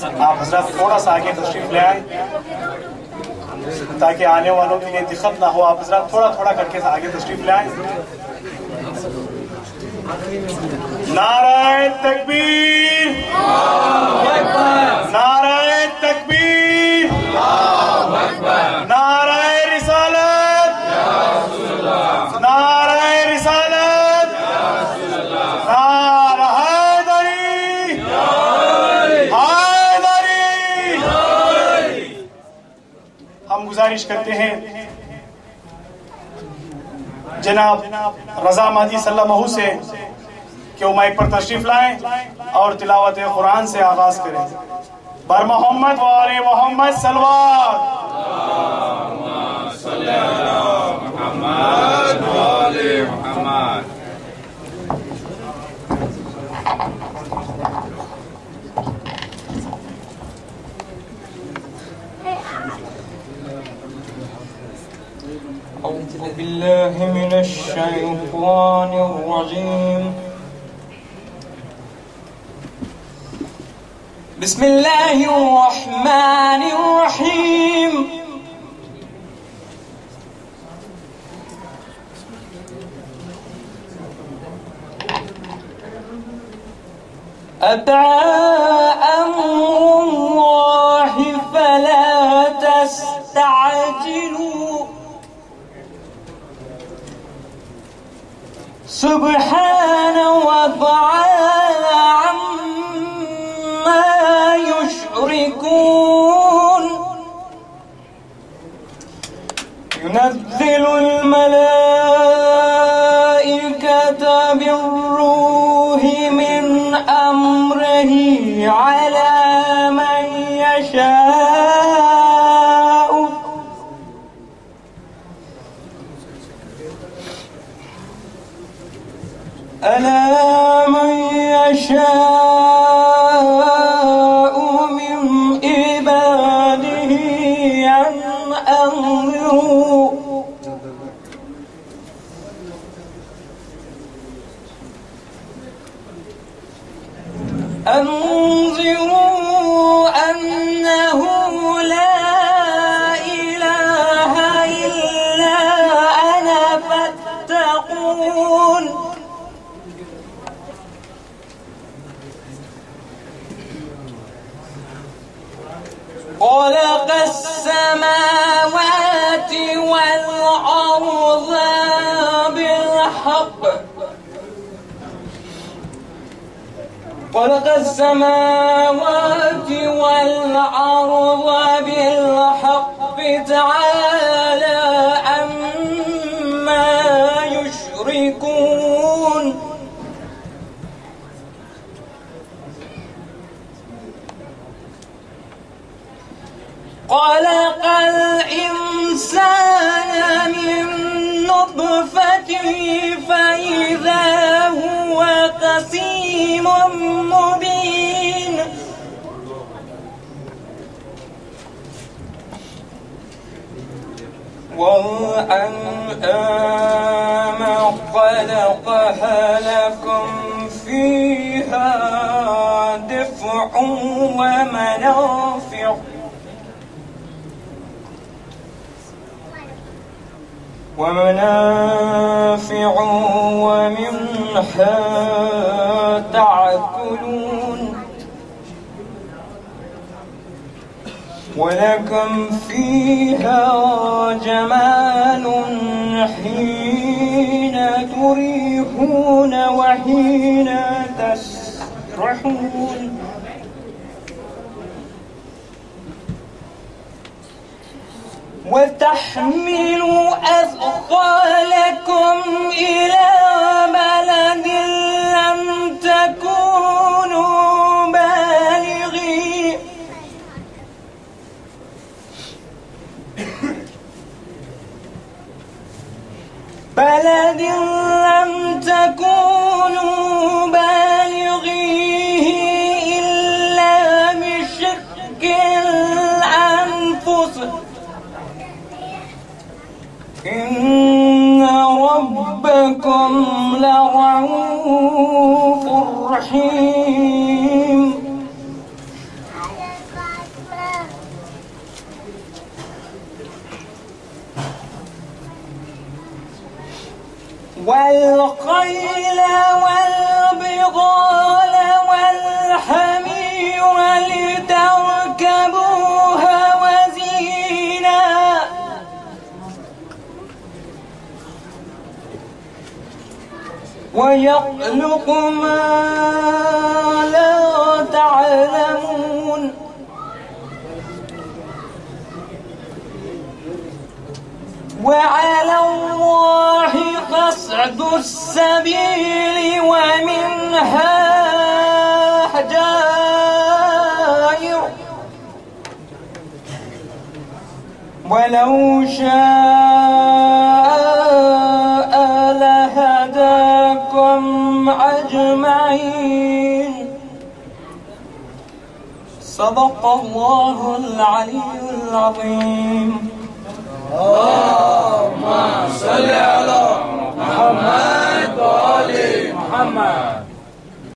आप हजरत थोड़ा सा आगे तशरीफ ले आए ताकि आने वालों के लिए दिक्कत ना हो। आप हजरत थोड़ा थोड़ा करके आगे तशरीफ ले आए। नाराए तकबीर, नाराए तकबीर, नाराए रिसालत, नाराए रिसालत, नारा हैदरी, हैदरी। हम गुजारिश करते हैं जनाब रजा मादी सल्लल्लाहु से कि वो माइक पर तशरीफ लाएं और तिलावत कुरान से आगाज करें। बर मोहम्मद वाले मोहम्मद सलवात। أعوذ بالله من الشيطان الرجيم. بسم الله الرحمن الرحيم. أتى أمر الله فلا تستعجلوا سبحانه وتعالى عما يشركون. ينزل الملائكة بالروح من أمره على من يشاء ألا من يشاء من عباده أن أنذروا أنه لا إله إلا أنا فاتقون. خلق السماوات والأرض بالحق خلق السماوات والأرض بالحق تعالى عما يشركون. خلق الإنسان من نطفة فإذا هو خصيم مبين. والأنعام خلقها لكم فيها دفع ومنافع ومنها تأكلون ولكم فيها جمال حين تريحون وحين تسرحون. وتحملوا أثقالكم إلى بلد لم تكونوا بالغيه إلا بشق الأنفس إن ربكم لرؤوف رحيم. والخيل والبغال والحمير لتركبوها وزينا ويخلق ما لا تعلمون وعلى الله قصد السبيل ومنها جائر ولو شاء لهداكم أجمعين صدق الله العلي العظيم. اللهم صل على محمد وآل محمد.